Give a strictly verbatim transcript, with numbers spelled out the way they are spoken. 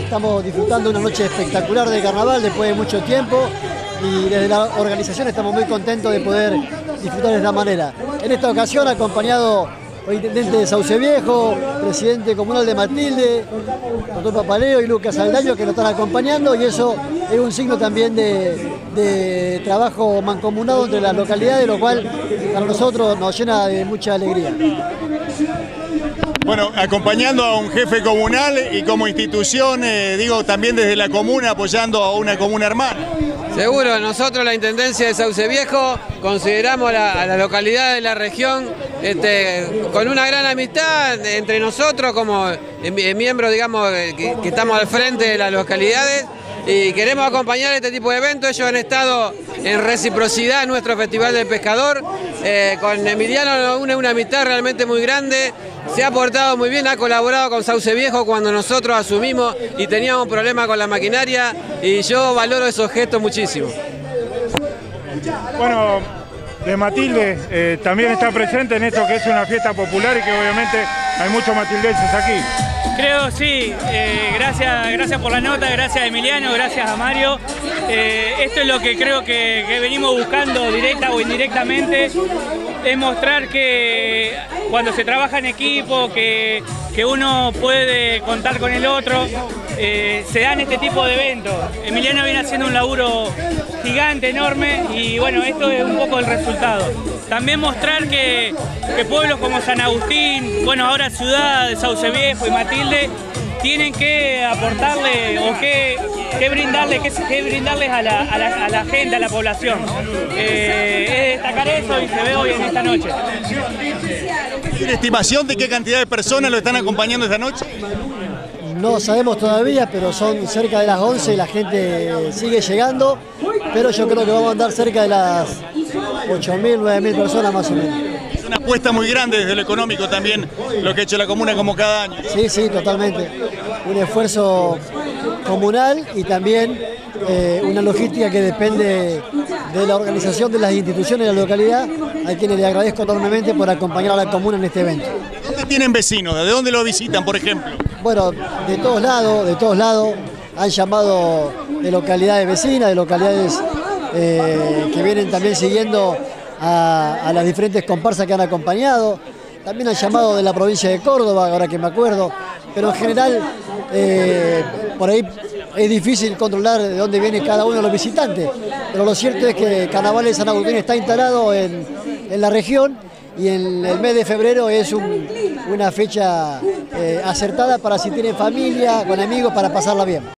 estamos disfrutando una noche espectacular de carnaval después de mucho tiempo y desde la organización estamos muy contentos de poder disfrutar de esta manera. En esta ocasión acompañado por el intendente de Sauce Viejo, presidente comunal de Matilde, doctor Papaleo y Lucas Aldaño, que nos están acompañando, y eso es un signo también de, de trabajo mancomunado entre las localidades, lo cual para nosotros nos llena de mucha alegría. Bueno, acompañando a un jefe comunal y como institución, eh, digo, también desde la comuna apoyando a una comuna hermana. Seguro, nosotros la Intendencia de Sauce Viejo consideramos la, a la localidad de la región este, con una gran amistad entre nosotros como miembros, digamos, que, que estamos al frente de las localidades y queremos acompañar este tipo de eventos. Ellos han estado en reciprocidad en nuestro Festival del Pescador, eh, con Emiliano une una amistad realmente muy grande. Se ha portado muy bien, ha colaborado con Sauce Viejo cuando nosotros asumimos y teníamos problemas con la maquinaria y yo valoro esos gestos muchísimo. Bueno, de Matilde eh, también está presente en esto que es una fiesta popular y que obviamente hay muchos matildenses aquí. Creo, sí, eh, gracias, gracias por la nota, gracias a Emiliano, gracias a Mario. Eh, esto es lo que creo que, que venimos buscando directa o indirectamente, es mostrar que cuando se trabaja en equipo, que, que uno puede contar con el otro, eh, se dan este tipo de eventos. Emiliano viene haciendo un laburo gigante, enorme, y bueno, esto es un poco el resultado. También mostrar que, que pueblos como San Agustín, bueno, ahora Ciudad de Sauce Viejo y Matilde, tienen que aportarle o que, que brindarle, que, que brindarles a la, a, la, a la gente, a la población. Eh, es destacar eso y se ve hoy en esta noche. ¿Tiene estimación de qué cantidad de personas lo están acompañando esta noche? No sabemos todavía, pero son cerca de las once y la gente sigue llegando, pero yo creo que vamos a andar cerca de las ocho mil, nueve mil personas más o menos. Es una apuesta muy grande desde lo económico también, lo que ha hecho la comuna como cada año. Sí, sí, totalmente. Un esfuerzo comunal y también eh, una logística que depende de la organización de las instituciones de la localidad, a quienes le agradezco enormemente por acompañar a la comuna en este evento. ¿Dónde tienen vecinos? ¿De dónde lo visitan, por ejemplo? Bueno, de todos lados, de todos lados, han llamado de localidades vecinas, de localidades eh, que vienen también siguiendo a, a las diferentes comparsas que han acompañado. También han llamado de la provincia de Córdoba, ahora que me acuerdo, pero en general eh, por ahí es difícil controlar de dónde viene cada uno de los visitantes, pero lo cierto es que Carnaval de San Agustín está instalado en, en la región y en el mes de febrero es un, una fecha eh, acertada para si tienen familia, con amigos, para pasarla bien.